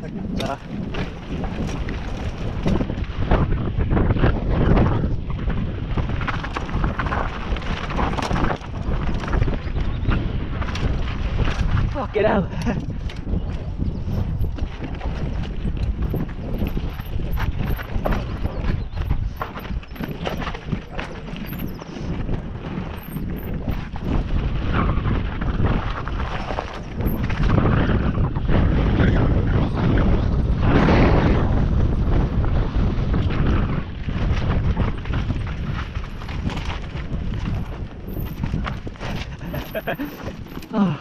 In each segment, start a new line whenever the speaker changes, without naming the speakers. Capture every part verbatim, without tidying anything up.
Dạ. Fucking hell. Oh.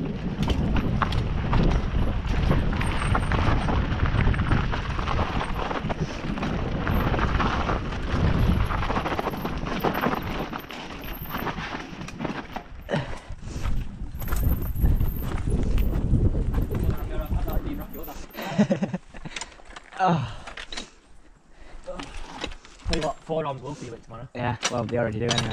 Oh.
Tell you what, forearms will feel it tomorrow.
Yeah, well, they already do anyway.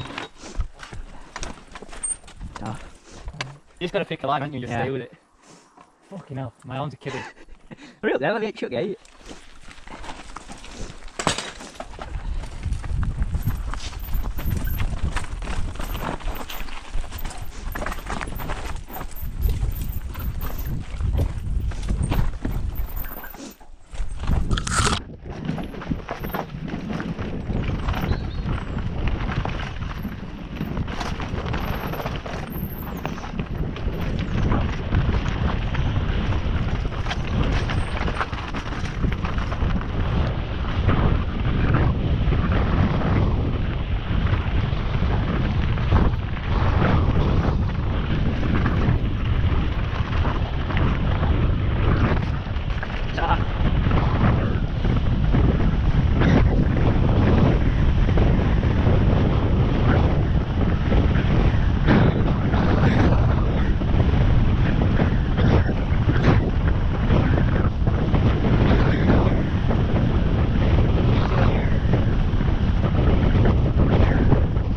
Oh.
You just gotta pick a line, haven't you? Just
Yeah.
stay with it. Fucking hell, my arms are kidding.
Really? Let me chuck it.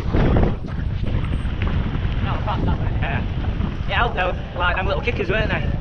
Yeah, yeah, I'll do. Like them little kickers, weren't they?